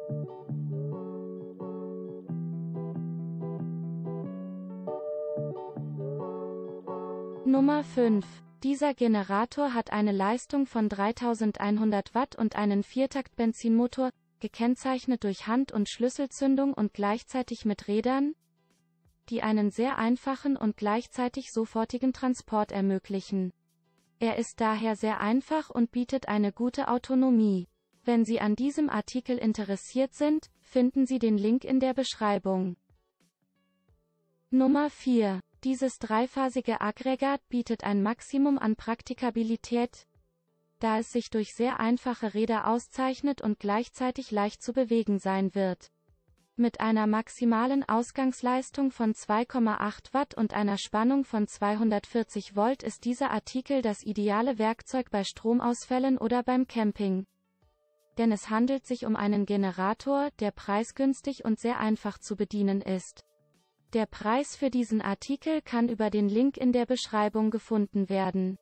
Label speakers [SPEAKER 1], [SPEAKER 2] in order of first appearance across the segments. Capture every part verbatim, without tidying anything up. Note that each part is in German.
[SPEAKER 1] Nummer fünf. Dieser Generator hat eine Leistung von dreitausendeinhundert Watt und einen Viertakt-Benzinmotor, gekennzeichnet durch Hand- und Schlüsselzündung und gleichzeitig mit Rädern, die einen sehr einfachen und gleichzeitig sofortigen Transport ermöglichen. Er ist daher sehr einfach und bietet eine gute Autonomie. Wenn Sie an diesem Artikel interessiert sind, finden Sie den Link in der Beschreibung. Nummer vier. Dieses dreiphasige Aggregat bietet ein Maximum an Praktikabilität, da es sich durch sehr einfache Räder auszeichnet und gleichzeitig leicht zu bewegen sein wird. Mit einer maximalen Ausgangsleistung von zwei Komma acht Watt und einer Spannung von zweihundertvierzig Volt ist dieser Artikel das ideale Werkzeug bei Stromausfällen oder beim Camping. Denn es handelt sich um einen Generator, der preisgünstig und sehr einfach zu bedienen ist. Der Preis für diesen Artikel kann über den Link in der Beschreibung gefunden werden.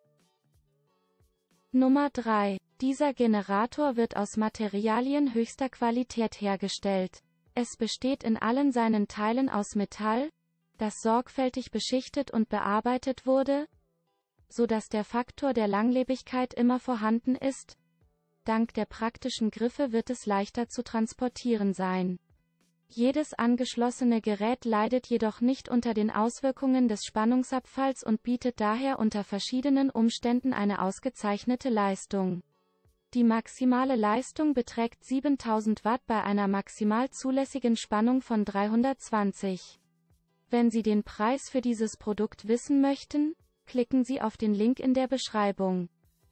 [SPEAKER 1] Nummer drei. Dieser Generator wird aus Materialien höchster Qualität hergestellt. Es besteht in allen seinen Teilen aus Metall, das sorgfältig beschichtet und bearbeitet wurde, so dass der Faktor der Langlebigkeit immer vorhanden ist. Dank der praktischen Griffe wird es leichter zu transportieren sein. Jedes angeschlossene Gerät leidet jedoch nicht unter den Auswirkungen des Spannungsabfalls und bietet daher unter verschiedenen Umständen eine ausgezeichnete Leistung. Die maximale Leistung beträgt siebentausend Watt bei einer maximal zulässigen Spannung von dreihundertzwanzig. Wenn Sie den Preis für dieses Produkt wissen möchten, klicken Sie auf den Link in der Beschreibung.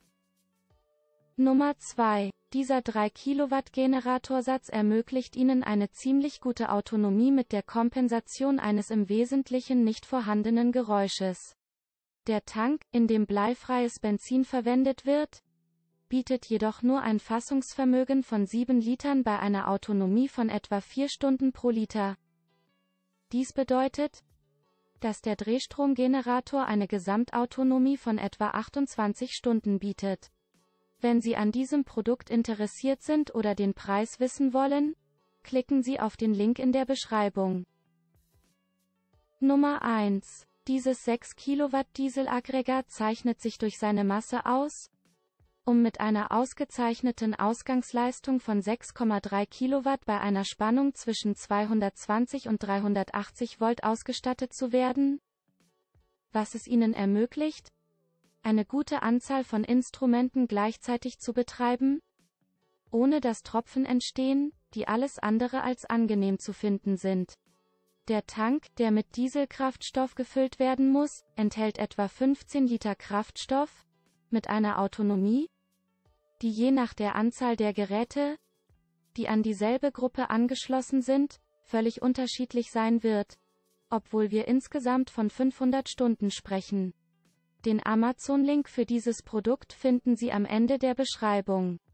[SPEAKER 1] Nummer zwei. Dieser drei Kilowatt Generatorsatz ermöglicht Ihnen eine ziemlich gute Autonomie mit der Kompensation eines im Wesentlichen nicht vorhandenen Geräusches. Der Tank, in dem bleifreies Benzin verwendet wird, bietet jedoch nur ein Fassungsvermögen von sieben Litern bei einer Autonomie von etwa vier Stunden pro Liter. Dies bedeutet, dass der Drehstromgenerator eine Gesamtautonomie von etwa achtundzwanzig Stunden bietet. Wenn Sie an diesem Produkt interessiert sind oder den Preis wissen wollen, klicken Sie auf den Link in der Beschreibung. Nummer eins. Dieses sechs Kilowatt Dieselaggregat zeichnet sich durch seine Masse aus, um mit einer ausgezeichneten Ausgangsleistung von sechs Komma drei Kilowatt bei einer Spannung zwischen zweihundertzwanzig und dreihundertachtzig Volt ausgestattet zu werden, was es Ihnen ermöglicht, eine gute Anzahl von Instrumenten gleichzeitig zu betreiben, ohne dass Tropfen entstehen, die alles andere als angenehm zu finden sind. Der Tank, der mit Dieselkraftstoff gefüllt werden muss, enthält etwa fünfzehn Liter Kraftstoff, mit einer Autonomie, die je nach der Anzahl der Geräte, die an dieselbe Gruppe angeschlossen sind, völlig unterschiedlich sein wird, obwohl wir insgesamt von fünfhundert Stunden sprechen. Den Amazon-Link für dieses Produkt finden Sie am Ende der Beschreibung.